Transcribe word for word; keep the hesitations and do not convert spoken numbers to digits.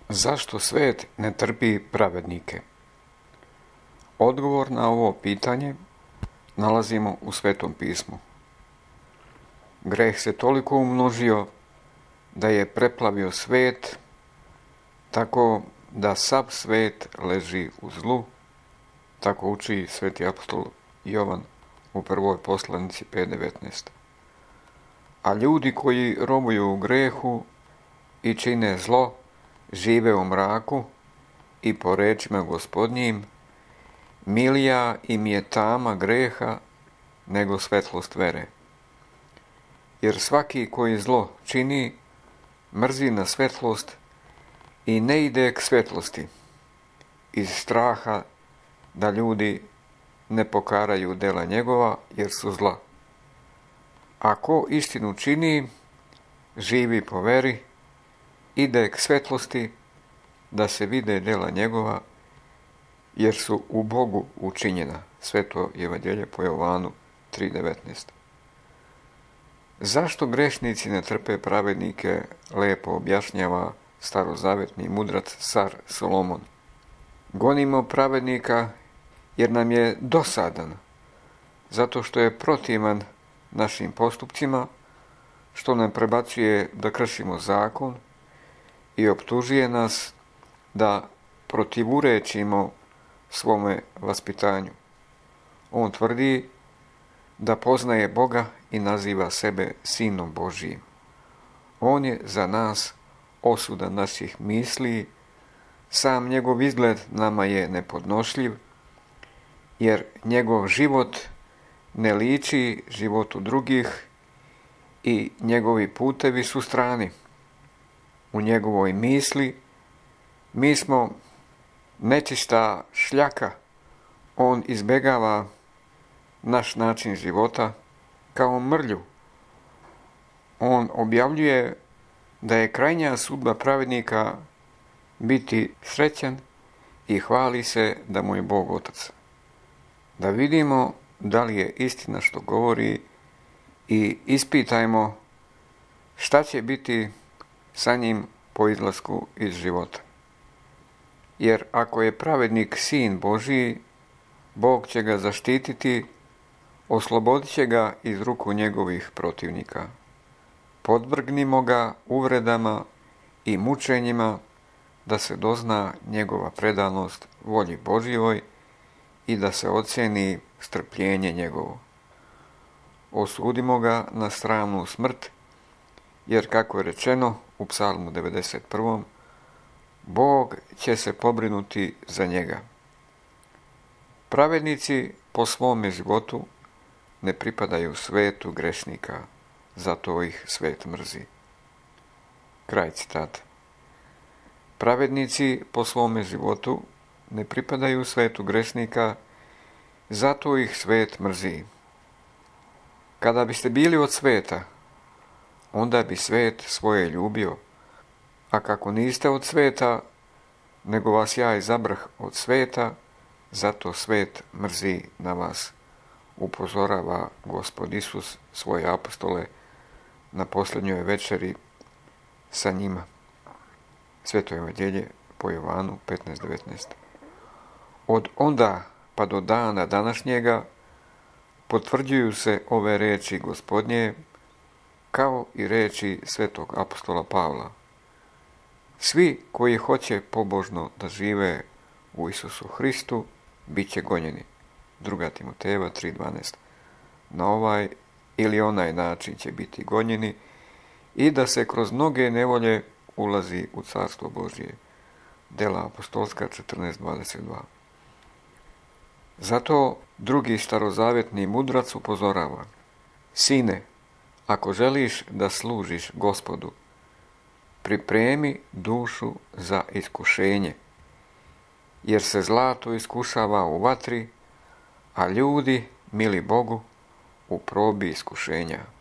Zašto svet ne trpi pravednike? Odgovor na ovo pitanje nalazimo u Svetom pismu. Greh se toliko umnožio da je preplavio svet, tako da sav svet leži u zlu, tako uči sveti apostol Jovan u prvoj poslanici pet devetnaest. A ljudi koji robuju u grehu i čine zlo, žive u mraku i po rečima Gospodnjim, milija im je tama greha nego svetlost vere. Jer svaki koji zlo čini, mrzi na svetlost i ne ide k svetlosti, iz straha da ljudi ne pokaraju dela njegova jer su zla. Ako istinu čini, živi po veri, ide k svetlosti da se vide dela njegova, jer su u Bogu učinjena. Sveto evanđelje po Jovanu tri devetnaest. Zašto grešnici ne trpe pravednike, lepo objašnjava starozavetni mudrac car Solomon. Gonimo pravednika jer nam je dosadan, zato što je protivan našim postupcima, što nam prebacuje da kršimo zakon i optužuje nas da protivurečimo svome vaspitanju. On tvrdi da poznaje Boga i naziva sebe Sinom Božijim. On je za nas osuda naših misli, sam njegov izgled nama je nepodnošljiv, jer njegov život ne liči životu drugih i njegovi putevi su strani. U njegovoj misli mi smo nečista šljaka, on izbegava naš način života kao mrlju. On objavljuje da je krajnja sudba pravednika biti srećan i hvali se da mu je Bog Otac. Da vidimo da li je istina što govori i ispitajmo šta će biti sa njim po izlasku iz života. Jer ako je pravednik Sin Božiji, Bog će ga zaštititi, oslobodit će ga iz ruku njegovih protivnika. Podvrgnimo ga uvredama i mučenjima da se dozna njegova predanost volji Božjoj i da se ocjeni strpljenje njegovo. Osudimo ga na sramnu smrt, jer kako je rečeno u Psalmu devedeset prvom. Bog će se pobrinuti za njega. Pravednici po svome životu ne pripadaju svetu grešnika, zato ih svet mrzi. Kraj citata. Pravednici po svome životu ne pripadaju svetu grešnika, zato ih svet mrzi. Kada biste bili od sveta, onda bi svet svoje ljubio, a kako niste od sveta, nego vas ja izabrah od sveta, zato svet mrzi na vas, upozorava Gospod Isus svoje apostole na posljednjoj večeri sa njima. Sveto evanđelje po Jovanu petnaest devetnaest. Od onda pa do dana današnjega potvrđuju se ove riječi Gospodnje, kao i riječi svetog apostola Pavla. Svi koji hoće pobožno da žive u Isusu Hristu, bit će gonjeni. druga Timotejeva tri dvanaest. Na ovaj ili onaj način će biti gonjeni i da se kroz mnoge nevolje ulazi u Carstvo Božje. Dela apostolska četrnaest dvadeset dva. Zato drugi starozavetni mudrac upozorava. Sine, ako želiš da služiš Gospodu, pripremi dušu za iskušenje, jer se zlato iskušava u vatri, a ljudi, mili Bogu, u probi iskušenja.